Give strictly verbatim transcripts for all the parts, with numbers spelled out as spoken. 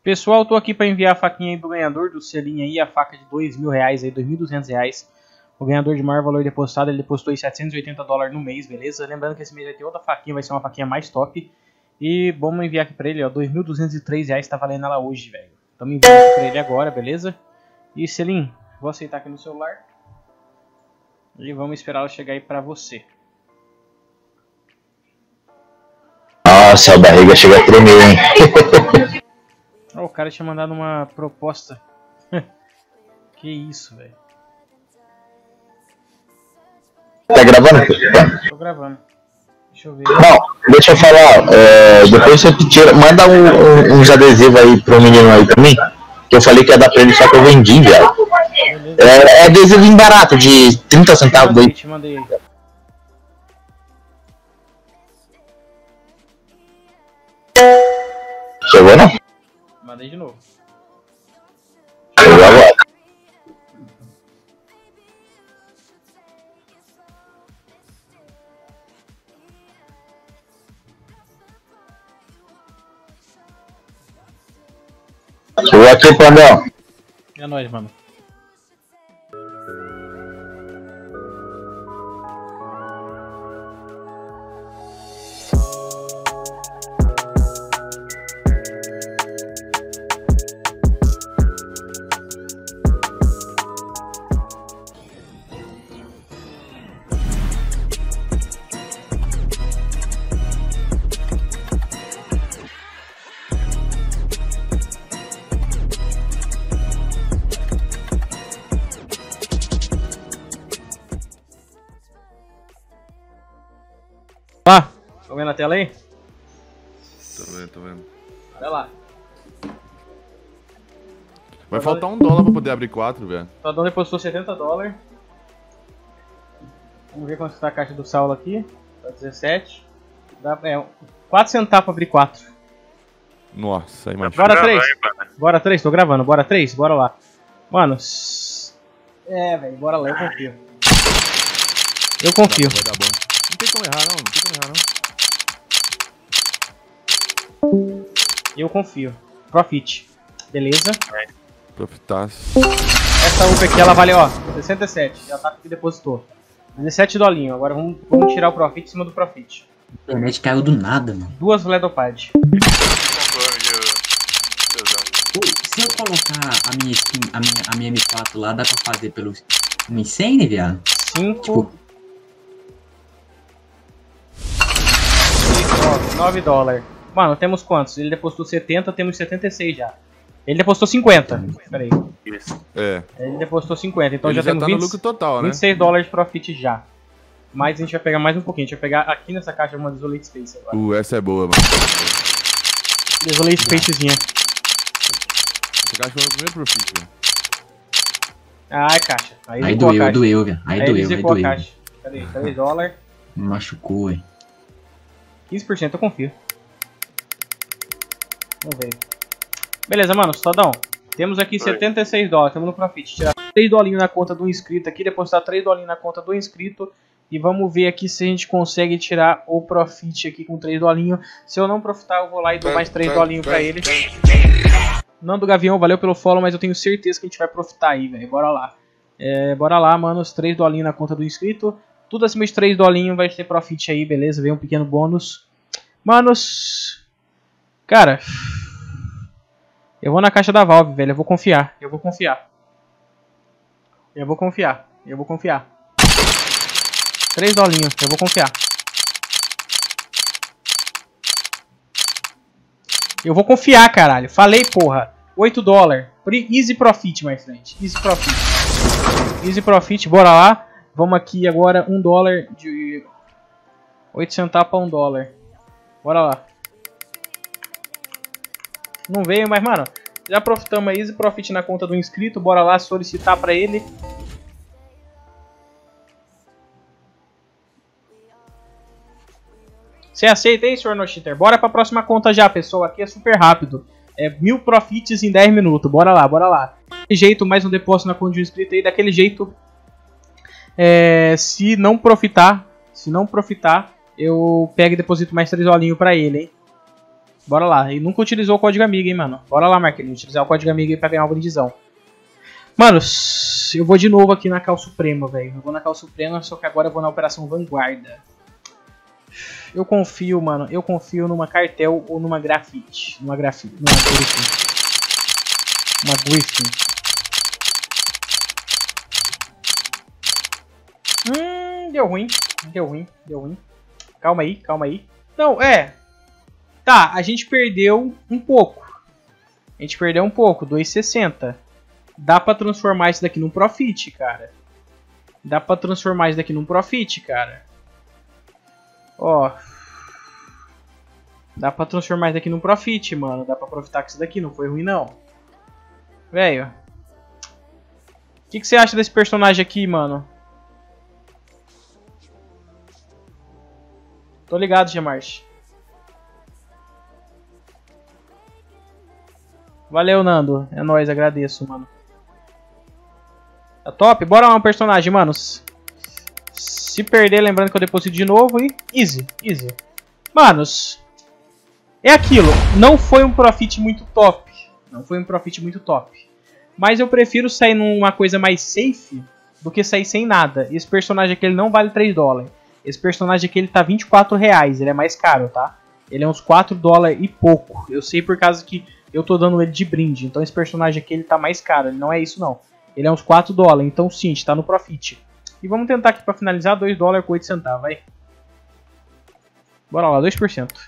Pessoal, tô aqui para enviar a faquinha aí do ganhador do selinho aí, a faca de dois mil reais aí, dois mil e duzentos reais. O ganhador de maior valor depositado, ele depositou aí setecentos e oitenta dólares no mês, beleza? Lembrando que esse mês vai ter outra faquinha, vai ser uma faquinha mais top. E vamos enviar aqui pra ele, ó, dois mil duzentos e três reais tá valendo ela hoje, velho. Estamos enviando aqui pra ele agora, beleza? E selinho, vou aceitar aqui no celular. E vamos esperar ela chegar aí pra você. Nossa, a barriga chega a tremer, hein? Oh, o cara tinha mandado uma proposta. Que isso, velho. Tá gravando? Tô gravando. Deixa eu ver. Não, deixa eu falar. É, depois você tira, manda um, um, uns adesivos aí pro menino aí pra mim. Que eu falei que ia dar pra ele, só que eu vendi, velho. É, é adesivo em barato, de trinta centavos daí. Te mandei aí. Chegou, não? Mandei de novo. Chegou agora. Chegou aqui, Pandão. É nóis, mano. Lá, tô vendo a tela aí? Tô vendo, tô vendo. Olha lá. Vai faltar um dólar pra poder abrir quatro, velho. O Tadão depositou setenta dólares. Vamos ver quanto está a caixa do Saulo aqui. Tá dezessete. Dá é, quatro centavos pra abrir quatro. Nossa, aí mais. Bora três. Bora três, tô gravando. Bora três, bora lá. Mano. É, velho, bora lá, eu confio. Eu confio. Vai dar bom. Não tem como errar, não. Não tem como errar, não. Eu confio. Profit. Beleza. Profitaço. Essa U P aqui, ela vale, ó, sessenta e sete. Já tá que depositou. dezessete dolinhos. Agora vamos, vamos tirar o Profit em cima do Profit. A internet caiu do nada, mano. Duas Ledopad. Pô, se eu colocar a minha skin, a minha, a minha M quatro lá, dá pra fazer pelo um cem, viado? cinco. Tipo, nove dólares. Mano, temos quantos? Ele depositou setenta, temos setenta e seis já. Ele depositou cinquenta. Pera aí. É. Ele depositou cinquenta, então Ele já, já temos tá vinte, no lucro total, né? vinte e seis dólares de profit já. Mas a gente vai pegar mais um pouquinho. A gente vai pegar aqui nessa caixa uma Desolate Space agora. Uh, essa é boa, mano. Desolate Spacezinha. Essa caixa foi o primeiro profit, velho. Ai, caixa. Aí, aí zicou a doeu, caixa. doeu, velho. Aí, Aí doeu, ele aí zicou a doeu. caixa. Cadê? três dólares. Me machucou, velho. quinze por cento eu confio. Vamos ver. Beleza, mano. Tadão. Temos aqui setenta e seis dólares. Estamos no profit. Tirar três dolinhos na conta do inscrito aqui. Depositar três dolinhos na conta do inscrito. E vamos ver aqui se a gente consegue tirar o profit aqui com três dolinhos. Se eu não profitar, eu vou lá e dou mais três dolinhos pra ele. Nando Gavião, valeu pelo follow, mas eu tenho certeza que a gente vai profitar aí, velho. Bora lá. É, bora lá, mano. Os três dolinhos na conta do inscrito. Tudo acima de três dolinhos vai ter profit aí, beleza? Vem um pequeno bônus. Manos. Cara. Eu vou na caixa da Valve, velho. Eu vou confiar. Eu vou confiar. Eu vou confiar. Eu vou confiar. três dolinhos. Eu vou confiar. Eu vou confiar, caralho. Falei, porra. oito dólares. Easy profit, my friend. Easy profit. Easy profit. Bora lá. Vamos aqui agora. um dólar de... oito centavos para um dólar. Bora lá. Não veio, mas, mano, já profitamos aí. Easy profit na conta do inscrito. Bora lá solicitar pra ele. Você aceita aí, senhor No-Cheater? Bora pra próxima conta já, pessoal. Aqui é super rápido. É mil profits em dez minutos. Bora lá, bora lá. Daquele jeito, mais um depósito na conta de um inscrito aí. Daquele jeito, é, se não profitar, se não profitar, eu pego e deposito mais três olhinhos pra ele, hein. Bora lá. E nunca utilizou o código amigo, hein, mano. Bora lá, Marquinhos. Utilizar o código amigo aí pra ganhar uma brindizão. Mano, eu vou de novo aqui na Cal Suprema, velho. Eu vou na Cal Suprema, só que agora eu vou na Operação Vanguarda. Eu confio, mano. Eu confio numa cartel ou numa grafite. Numa grafite. Numa Griffin. Uma Griffin. Hum, deu ruim. Deu ruim. Deu ruim. Calma aí, calma aí. Não, é. Tá, a gente perdeu um pouco. A gente perdeu um pouco. dois e sessenta. Dá pra transformar isso daqui num profit, cara. Dá pra transformar isso daqui num profit, cara. Ó. Dá pra transformar isso daqui num profit, mano. Dá pra profitar com isso daqui. Não foi ruim, não. Velho. O que, que você acha desse personagem aqui, mano? Tô ligado, Gemarch. Valeu, Nando. É nóis, agradeço, mano. Tá top? Bora lá um personagem, manos. Se perder, lembrando que eu deposito de novo e... Easy, easy. Manos. É aquilo. Não foi um profit muito top. Não foi um profit muito top. Mas eu prefiro sair numa coisa mais safe do que sair sem nada. Esse personagem aqui ele não vale três dólares. Esse personagem aqui ele tá vinte e quatro reais. Ele é mais caro, tá? Ele é uns quatro dólares e pouco. Eu sei por causa que eu tô dando ele de brinde. Então esse personagem aqui ele tá mais caro. Ele não é isso, não. Ele é uns quatro dólares. Então sim, está no profit. E vamos tentar aqui pra finalizar. dois dólares com oito centavos, vai. Bora lá, dois por cento.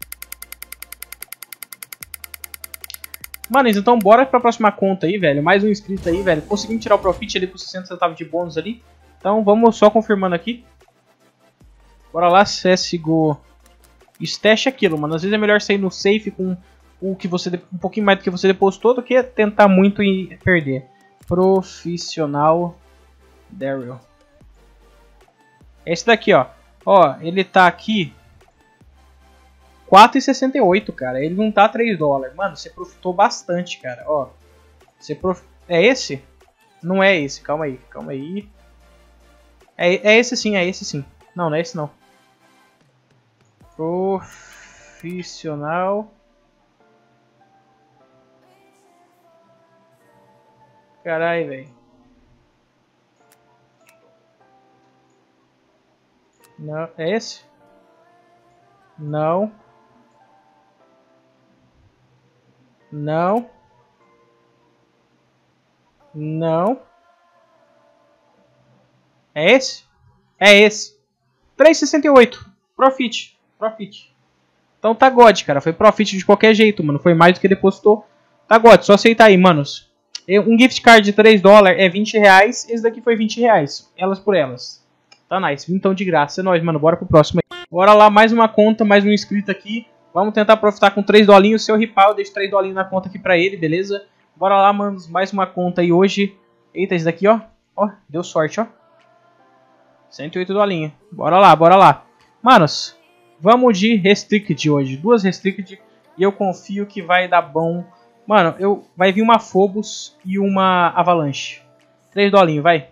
Manos, então bora pra próxima conta aí, velho. Mais um inscrito aí, velho. Conseguimos tirar o profit ali com sessenta centavos de bônus ali. Então vamos só confirmando aqui. Bora lá, C S G O. Stash aquilo, mano. Às vezes é melhor sair no safe com o que você um pouquinho mais do que você depositou do que tentar muito e perder. Profissional Daryl. Esse daqui, ó. Ó, ele tá aqui quatro e sessenta e oito, cara. Ele não tá três dólares. Mano, você profitou bastante, cara. Ó. Você prof... É esse? Não é esse. Calma aí, calma aí. É, é esse sim, é esse sim. Não, não é esse não. Profissional. Carai, velho. Não, é esse? Não. Não. Não. É esse? É esse. três e sessenta e oito. Profit. Profit. Então tá God, cara. Foi profit de qualquer jeito, mano. Foi mais do que depositou. Tá God. Só aceitar aí, manos. Um gift card de três dólares é vinte reais. Esse daqui foi vinte reais. Elas por elas. Tá nice. Então de graça. É nóis, mano. Bora pro próximo aí. Bora lá. Mais uma conta. Mais um inscrito aqui. Vamos tentar profitar com três dolinhos. Se eu ripar, eu deixo três dolinhos na conta aqui pra ele, beleza? Bora lá, manos. Mais uma conta aí hoje. Eita, esse daqui, ó. Ó, deu sorte, ó. cento e oito dolinhos. Bora lá, bora lá. Manos, vamos de Restricted hoje. Duas Restricted. E eu confio que vai dar bom. Mano, eu, vai vir uma Phobos e uma Avalanche. três dolinhos, vai.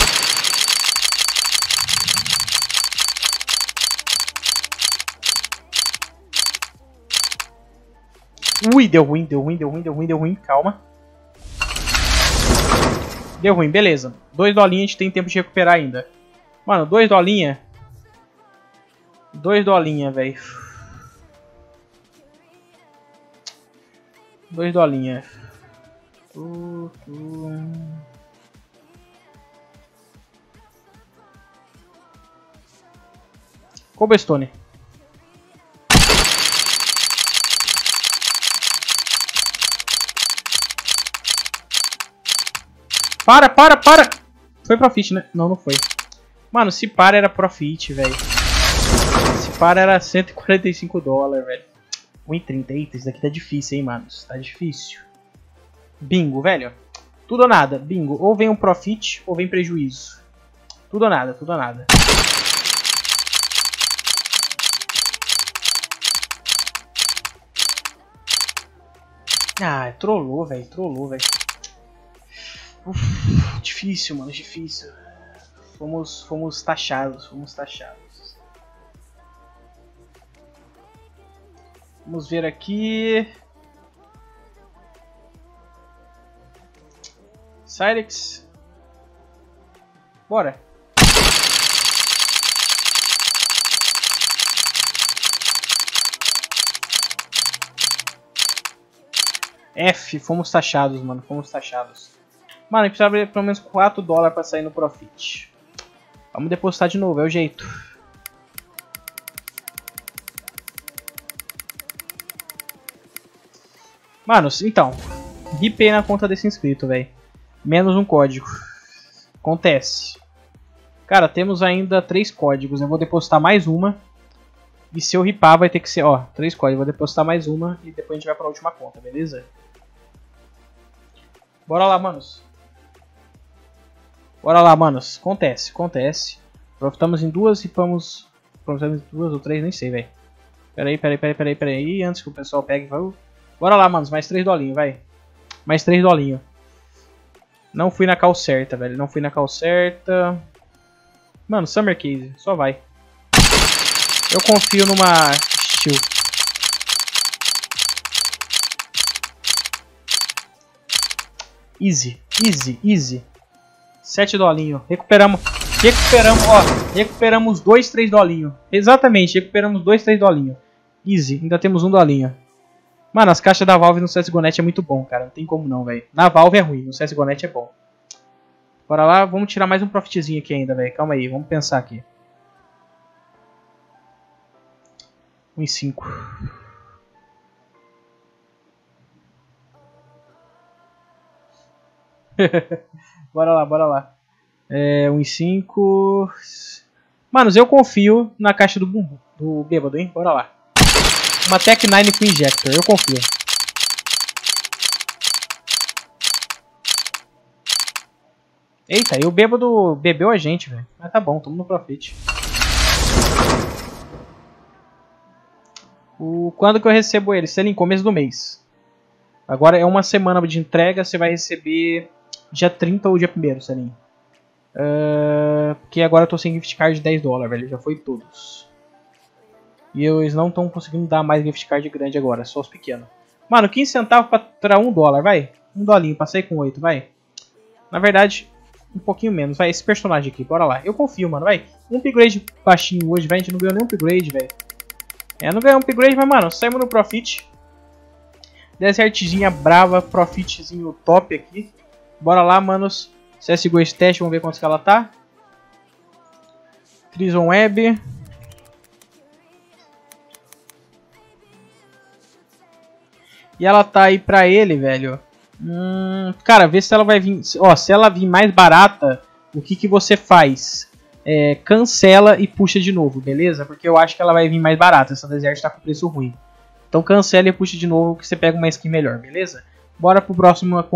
Ui, deu ruim, deu ruim, deu ruim, deu ruim, deu ruim. Calma. Deu ruim, beleza. Dois dolinhos a gente tem tempo de recuperar ainda. Mano, dois dolinhas. Dois dolinhas, velho. Dois dolinhas. Uh, uh. Cobblestone. Para, para, para! Foi profit, né? Não, não foi. Mano, se para era profit, velho. Se para era cento e quarenta e cinco dólares, velho. um e trinta. Eita, isso daqui tá difícil, hein, mano. Tá difícil. Bingo, velho. Tudo ou nada. Bingo. Ou vem um profit, ou vem prejuízo. Tudo ou nada, tudo ou nada. Ah, trollou, velho. Trollou, velho. Difícil, mano. Difícil. Fomos, fomos taxados. Fomos taxados. Vamos ver aqui. Cyrex. Bora. F, fomos taxados, mano. Fomos taxados. Mano, a gente precisa abrir pelo menos quatro dólares pra sair no profit. Vamos depositar de novo, é o jeito. Manos, então. Ripei na conta desse inscrito, velho. Menos um código. Acontece. Cara, temos ainda três códigos. Eu vou depositar mais uma. E se eu ripar vai ter que ser, ó, três códigos. Vou depositar mais uma e depois a gente vai pra última conta, beleza? Bora lá, manos. Bora lá, manos. Acontece, acontece. Profitamos em duas, ripamos... Profitamos em duas ou três, nem sei, velho. Pera aí, pera aí, pera aí, pera aí, pera aí. Antes que o pessoal pegue, vai... Bora lá, manos. Mais três dolinhos, vai. Mais três dolinhos. Não fui na call certa, velho. Não fui na call certa. Mano, Summer Case. Só vai. Eu confio numa Steel. Easy. Easy. Easy. Sete dolinhos. Recuperamos. Recuperamos, ó. Recuperamos dois, três dolinhos. Exatamente. Recuperamos dois, três dolinhos. Easy. Ainda temos um dolinho. Mano, as caixas da Valve no C S G O Net é muito bom, cara. Não tem como não, velho. Na Valve é ruim, no C S G O Net é bom. Bora lá, vamos tirar mais um profitzinho aqui ainda, velho. Calma aí, vamos pensar aqui. um e cinco. Bora lá, bora lá. É, um e cinco. Manos, eu confio na caixa do bumbum, do bêbado, hein? Bora lá. Uma Tech nine com Injector, eu confio. Eita, e o bêbado bebeu a gente, velho. Mas tá bom, tamo no profit. O, quando que eu recebo ele? Selim, começo do mês. Agora é uma semana de entrega, você vai receber dia trinta ou dia primeiro, Selim. Uh, porque agora eu tô sem gift card de dez dólares, velho. Já foi todos. E eles não estão conseguindo dar mais gift card grande agora, só os pequenos. Mano, quinze centavos pra tirar um dólar, vai. Um dolinho, passei com oito, vai. Na verdade, um pouquinho menos, vai. Esse personagem aqui, bora lá. Eu confio, mano, vai. Um upgrade baixinho hoje, vai. A gente não ganhou nenhum upgrade, velho. É, não ganhou um upgrade, mas, mano, saímos no profit. Desertzinha brava, profitzinho top aqui. Bora lá, manos. C S G O Stat, vamos ver quantos que ela tá. Trison Web. E ela tá aí pra ele, velho. Hum, cara, vê se ela vai vir. Ó, se ela vir mais barata, o que que você faz? É, cancela e puxa de novo, beleza? Porque eu acho que ela vai vir mais barata. Essa Desert tá com preço ruim. Então cancela e puxa de novo que você pega uma skin melhor, beleza? Bora pro próximo.